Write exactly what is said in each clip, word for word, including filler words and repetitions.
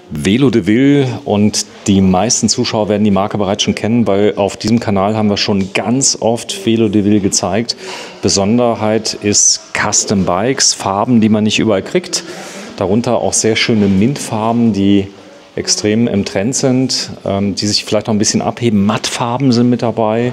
Velo de Ville, und die meisten Zuschauer werden die Marke bereits schon kennen, weil auf diesem Kanal haben wir schon ganz oft Velo de Ville gezeigt. Besonderheit ist Custom Bikes, Farben, die man nicht überall kriegt. Darunter auch sehr schöne Mintfarben, die extrem im Trend sind, ähm, die sich vielleicht noch ein bisschen abheben. Mattfarben sind mit dabei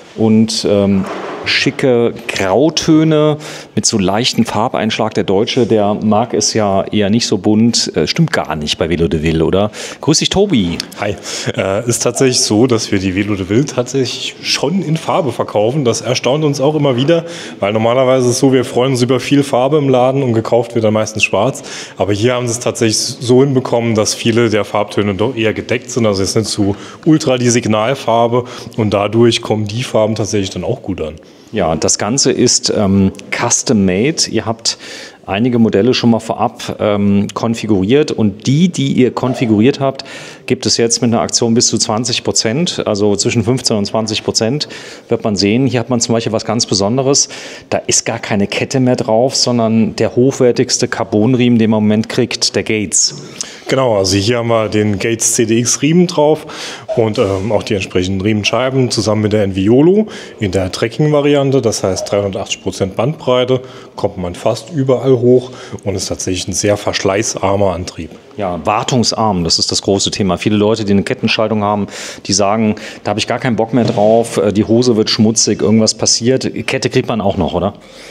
und ähm, schicke Grautöne mit so leichten Farbeinschlag. Der Deutsche, der mag es ja eher nicht so bunt. Äh, stimmt gar nicht bei Velo de Ville, oder? Grüß dich, Tobi. Hi. Äh, ist tatsächlich so, dass wir die Velo de Ville tatsächlich schon in Farbe verkaufen. Das erstaunt uns auch immer wieder, weil normalerweise ist es so, wir freuen uns über viel Farbe im Laden und gekauft wird dann meistens schwarz. Aber hier haben sie es tatsächlich so hinbekommen, dass viele der Farbtöne doch eher gedeckt sind. Also es ist nicht zu ultra die Signalfarbe und dadurch kommen die Farben tatsächlich dann auch gut an. Ja, das Ganze ist ähm, custom-made. Ihr habt einige Modelle schon mal vorab ähm, konfiguriert, und die, die ihr konfiguriert habt, gibt es jetzt mit einer Aktion bis zu zwanzig Prozent, also zwischen fünfzehn und zwanzig Prozent wird man sehen. Hier hat man zum Beispiel was ganz Besonderes. Da ist gar keine Kette mehr drauf, sondern der hochwertigste Carbonriemen, den man im Moment kriegt, der Gates. Genau, also hier haben wir den Gates C D X-Riemen drauf und ähm, auch die entsprechenden Riemenscheiben zusammen mit der Enviolo in der Trekking-Variante. Das heißt dreihundertachtzig Prozent Bandbreite, kommt man fast überall hoch und ist tatsächlich ein sehr verschleißarmer Antrieb. Ja, wartungsarm, das ist das große Thema. Viele Leute, die eine Kettenschaltung haben, die sagen, da habe ich gar keinen Bock mehr drauf, die Hose wird schmutzig, irgendwas passiert. Kette kriegt man auch noch, oder?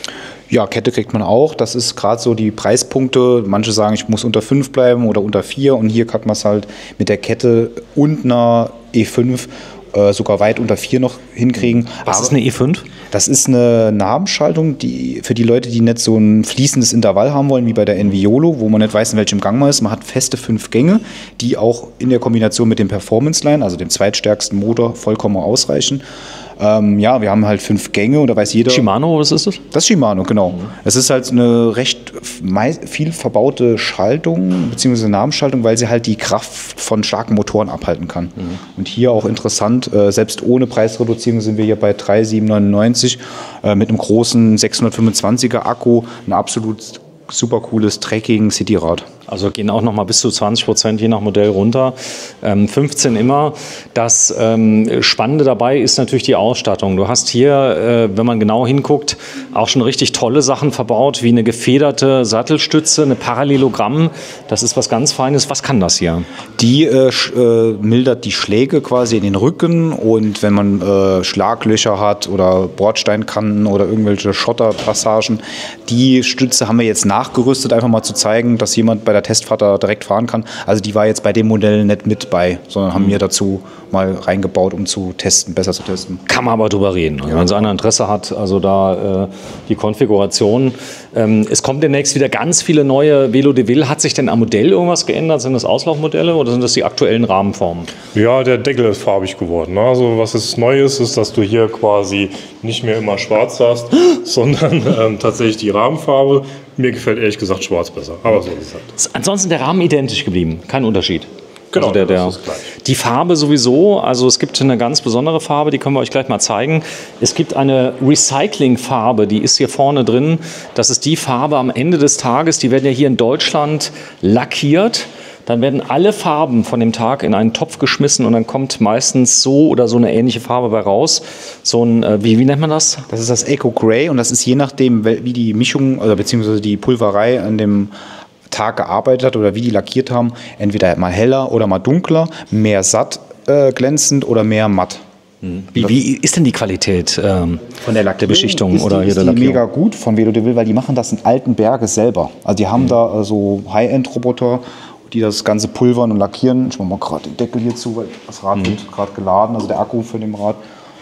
Ja, Kette kriegt man auch. Das ist gerade so die Preispunkte. Manche sagen, ich muss unter fünf bleiben oder unter vier. Und hier kann man es halt mit der Kette und einer E fünf äh, sogar weit unter vier noch hinkriegen. Was ist eine E fünf? Das ist eine Nabenschaltung, die für die Leute, die nicht so ein fließendes Intervall haben wollen, wie bei der Enviolo, wo man nicht weiß, in welchem Gang man ist. Man hat feste fünf Gänge, die auch in der Kombination mit dem Performance Line, also dem zweitstärksten Motor, vollkommen ausreichen. Ähm, ja, wir haben halt fünf Gänge und da weiß jeder... Shimano, was ist das? Das ist Shimano, genau. Mhm. Es ist halt eine recht viel verbaute Schaltung, beziehungsweise Nabenschaltung, weil sie halt die Kraft von starken Motoren abhalten kann. Mhm. Und hier auch interessant, äh, selbst ohne Preisreduzierung sind wir hier bei drei Komma sieben neunundneunzig äh, mit einem großen sechshundertfünfundzwanziger Akku, ein absolut super cooles Trekking-Cityrad. Also gehen auch noch mal bis zu zwanzig Prozent je nach Modell runter, ähm, fünfzehn immer. Das ähm, Spannende dabei ist natürlich die Ausstattung. Du hast hier, äh, wenn man genau hinguckt, auch schon richtig tolle Sachen verbaut, wie eine gefederte Sattelstütze, eine Parallelogramm. Das ist was ganz Feines. Was kann das hier? Die äh, äh, mildert die Schläge quasi in den Rücken, und wenn man äh, Schlaglöcher hat oder Bordsteinkanten oder irgendwelche Schotterpassagen, die Stütze haben wir jetzt nachgerüstet, einfach mal zu zeigen, dass jemand bei der Testfahrt da direkt fahren kann. Also die war jetzt bei dem Modell nicht mit bei, sondern haben wir dazu mal reingebaut, um zu testen, besser zu testen. Kann man aber drüber reden. Also ja. Wenn es einer Interesse hat, also da äh, die Konfiguration. Ähm, es kommen demnächst wieder ganz viele neue Velo de Ville. Hat sich denn am Modell irgendwas geändert? Sind das Auslaufmodelle oder sind das die aktuellen Rahmenformen? Ja, der Deckel ist farbig geworden. Also was jetzt neu ist, ist, dass du hier quasi nicht mehr immer schwarz hast, sondern ähm, tatsächlich die Rahmenfarbe. Mir gefällt ehrlich gesagt schwarz besser, aber so ist es halt. Ansonsten der Rahmen identisch geblieben, kein Unterschied. Genau, also der, der, das ist gleich. Die Farbe sowieso, also es gibt eine ganz besondere Farbe, die können wir euch gleich mal zeigen. Es gibt eine Recycling-Farbe, die ist hier vorne drin. Das ist die Farbe am Ende des Tages, die werden ja hier in Deutschland lackiert. Dann werden alle Farben von dem Tag in einen Topf geschmissen und dann kommt meistens so oder so eine ähnliche Farbe bei raus. So ein, äh, wie, wie nennt man das? Das ist das Eco Grey, und das ist je nachdem, wie die Mischung oder beziehungsweise die Pulverei an dem Tag gearbeitet hat oder wie die lackiert haben, entweder mal heller oder mal dunkler, mehr satt äh, glänzend oder mehr matt. Wie, wie ist denn die Qualität ähm, von der Lackbeschichtung oder hier der Lackierung? Die mega gut von Velo de Ville, weil die machen das in Altenberge selber. Also die haben mhm. da äh, so High-End-Roboter, die das Ganze pulvern und lackieren. Ich mache mal gerade den Deckel hier zu, weil das Rad mhm. wird gerade geladen, also der Akku für dem Rad.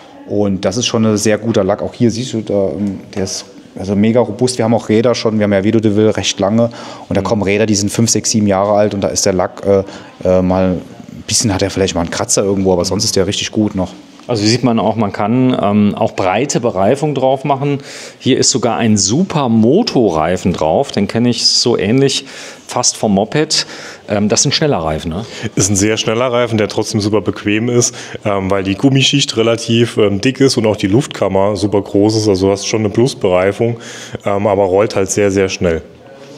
Und das ist schon ein sehr guter Lack. Auch hier siehst du, da, der ist also mega robust. Wir haben auch Räder schon, wir haben ja Velo de Ville recht lange. Und da mhm. kommen Räder, die sind fünf, sechs, sieben Jahre alt, und da ist der Lack äh, äh, mal, ein bisschen hat er vielleicht mal einen Kratzer irgendwo, aber sonst ist der richtig gut noch. Also hier sieht man auch, man kann ähm, auch breite Bereifung drauf machen. Hier ist sogar ein super Motorreifen drauf, den kenne ich so ähnlich fast vom Moped. Ähm, das ist ein schneller Reifen, ne? Ist ein sehr schneller Reifen, der trotzdem super bequem ist, ähm, weil die Gummischicht relativ ähm, dick ist und auch die Luftkammer super groß ist. Also du hast schon eine Plusbereifung, ähm, aber rollt halt sehr, sehr schnell.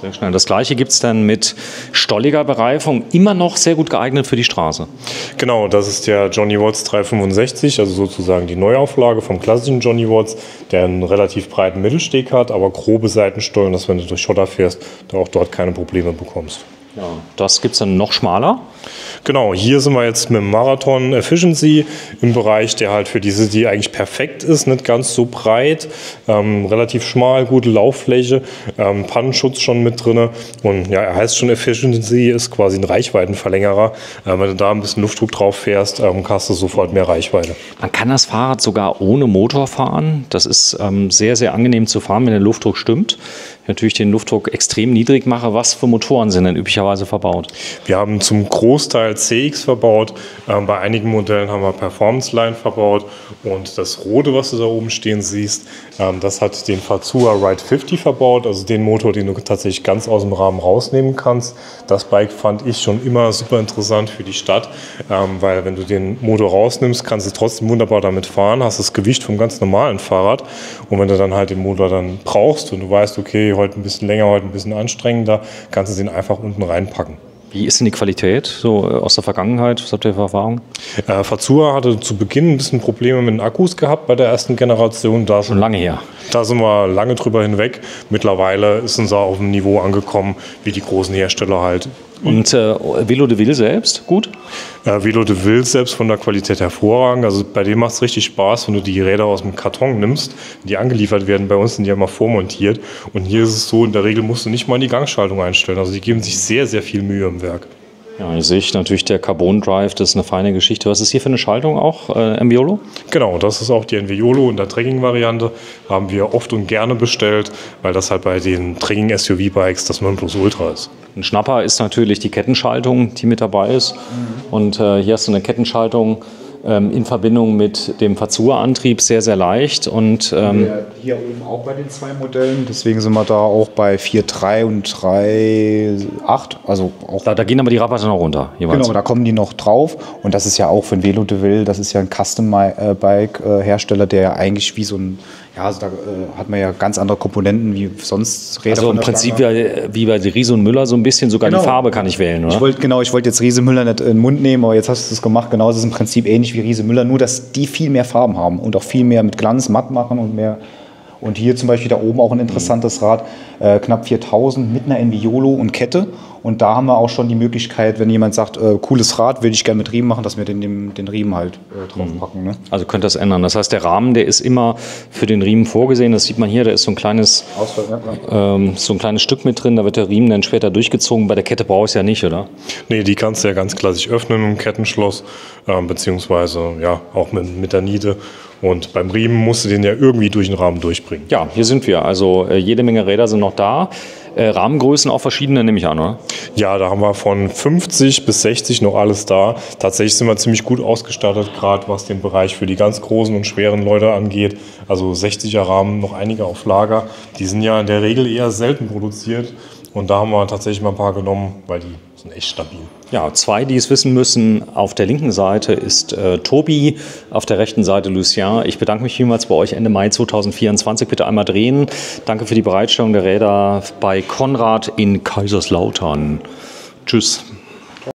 Sehr schnell. Das gleiche gibt es dann mit stolliger Bereifung, immer noch sehr gut geeignet für die Straße. Genau, das ist der Johnny Watts dreihundertfünfundsechzig, also sozusagen die Neuauflage vom klassischen Johnny Watts, der einen relativ breiten Mittelsteg hat, aber grobe Seitenstollen, dass wenn du durch Schotter fährst, du auch dort keine Probleme bekommst. Ja, das gibt es dann noch schmaler. Genau, hier sind wir jetzt mit dem Marathon Efficiency im Bereich, der halt für die City eigentlich perfekt ist, nicht ganz so breit, ähm, relativ schmal, gute Lauffläche, ähm, Pannenschutz schon mit drin und ja, er heißt schon Efficiency, ist quasi ein Reichweitenverlängerer. Äh, wenn du da ein bisschen Luftdruck drauf fährst, ähm, hast du sofort mehr Reichweite. Man kann das Fahrrad sogar ohne Motor fahren. Das ist ähm, sehr, sehr angenehm zu fahren, wenn der Luftdruck stimmt. Ich natürlich den Luftdruck extrem niedrig mache. Was für Motoren sind denn üblicherweise verbaut? Wir haben zum Großteil C X verbaut. Ähm, bei einigen Modellen haben wir Performance Line verbaut. Und das Rote, was du da oben stehen siehst, ähm, das hat den Fazua Ride fünfzig verbaut. Also den Motor, den du tatsächlich ganz aus dem Rahmen rausnehmen kannst. Das Bike fand ich schon immer super interessant für die Stadt. Ähm, weil wenn du den Motor rausnimmst, kannst du trotzdem wunderbar damit fahren. Hast das Gewicht vom ganz normalen Fahrrad. Und wenn du dann halt den Motor dann brauchst und du weißt, okay, heute ein bisschen länger, heute ein bisschen anstrengender, kannst du den einfach unten reinpacken. Wie ist denn die Qualität so aus der Vergangenheit? Was habt ihr für Erfahrungen? Äh, Fazua hatte zu Beginn ein bisschen Probleme mit den Akkus gehabt bei der ersten Generation. Da Schon lange her. Da sind wir lange drüber hinweg. Mittlerweile ist unser auf dem Niveau angekommen, wie die großen Hersteller halt. Und äh, Velo de Ville selbst, gut? Äh, Velo de Ville selbst von der Qualität hervorragend. Also bei dem macht es richtig Spaß, wenn du die Räder aus dem Karton nimmst, die angeliefert werden. Bei uns sind die ja mal vormontiert. Und hier ist es so, in der Regel musst du nicht mal die Gangschaltung einstellen. Also die geben sich sehr, sehr viel Mühe im Werk. Ja, hier sehe ich natürlich der Carbon Drive, das ist eine feine Geschichte. Was ist hier für eine Schaltung auch, äh, Enviolo? Genau, das ist auch die Enviolo in der Trekking-Variante. Haben wir oft und gerne bestellt, weil das halt bei den Trekking-S U V-Bikes das Nonplusultra ist. Ein Schnapper ist natürlich die Kettenschaltung, die mit dabei ist. Mhm. Und äh, hier hast du eine Kettenschaltung ähm, in Verbindung mit dem Fazua-Antrieb, sehr, sehr leicht. Und, ähm, hier oben auch bei den zwei Modellen, deswegen sind wir da auch bei vier Punkt drei und drei Punkt acht. Also auch da, da gehen aber die Rabatte noch runter. Jeweils. Genau, da kommen die noch drauf. Und das ist ja auch für ein Velo de Ville, das ist ja ein Custom-Bike-Hersteller, der ja eigentlich wie so ein, ja, also da äh, hat man ja ganz andere Komponenten wie sonst Räder. Also im Prinzip wie, wie bei Riese und Müller so ein bisschen, sogar genau. Die Farbe kann ich wählen, oder? Ich wollt, genau, ich wollte jetzt Riese Müller nicht in den Mund nehmen, aber jetzt hast du es gemacht. Genau, das ist im Prinzip ähnlich wie Riese Müller, nur dass die viel mehr Farben haben und auch viel mehr mit Glanz matt machen und mehr. Und hier zum Beispiel da oben auch ein interessantes Rad, äh, knapp viertausend mit einer Enviolo und Kette. Und da haben wir auch schon die Möglichkeit, wenn jemand sagt, äh, cooles Rad, würde ich gerne mit Riemen machen, dass wir den, den, den Riemen halt äh, draufpacken. Ne? Also könnte das ändern. Das heißt, der Rahmen, der ist immer für den Riemen vorgesehen. Das sieht man hier, da ist so ein kleines, Ausfall, ja, ja. Ähm, so ein kleines Stück mit drin. Da wird der Riemen dann später durchgezogen. Bei der Kette brauche ich es ja nicht, oder? Nee, die kannst du ja ganz klassisch öffnen mit dem Kettenschloss, äh, beziehungsweise ja, auch mit, mit der Niete. Und beim Riemen musst du den ja irgendwie durch den Rahmen durchbringen. Ja, hier sind wir. Also äh, jede Menge Räder sind noch da. Äh, Rahmengrößen auch verschiedene, nehme ich an, oder? Ja, da haben wir von fünfzig bis sechzig noch alles da. Tatsächlich sind wir ziemlich gut ausgestattet, gerade was den Bereich für die ganz großen und schweren Leute angeht. Also sechziger Rahmen, noch einige auf Lager. Die sind ja in der Regel eher selten produziert. Und da haben wir tatsächlich mal ein paar genommen, weil die sind echt stabil. Ja, zwei, die es wissen müssen. Auf der linken Seite ist äh, Tobi, auf der rechten Seite Lucien. Ich bedanke mich vielmals bei euch Ende Mai zweitausendvierundzwanzig. Bitte einmal drehen. Danke für die Bereitstellung der Räder bei Konrad in Kaiserslautern. Tschüss.